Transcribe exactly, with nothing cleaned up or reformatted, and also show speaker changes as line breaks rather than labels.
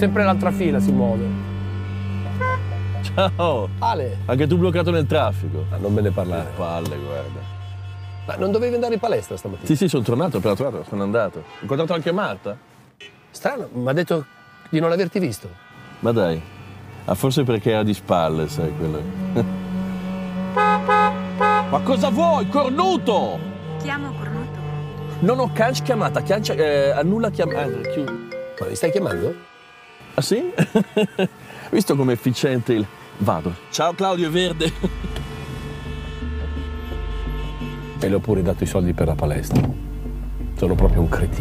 sempre l'altra fila si muove.
Ciao!
Ale!
Anche tu bloccato nel traffico.
Ah, non me ne parlare.
Che palle, guarda.
Ma non dovevi andare in palestra stamattina?
Sì, sì, sono tornato, appena tornato, sono andato. Ho incontrato anche Marta.
Strano, mi ha detto di non averti visto.
Ma dai, ah, forse perché era di spalle, sai, quello. Ma cosa vuoi, cornuto?
Chiamo cornuto.
Non ho canc chiamata, cancia, eh, annulla chiamata. Ah, chiudi.
Ma mi stai chiamando?
Ah sì? Visto com'è efficiente il... Vado. Ciao Claudio Verde.
E le ho pure dato i soldi per la palestra. Sono proprio un cretino.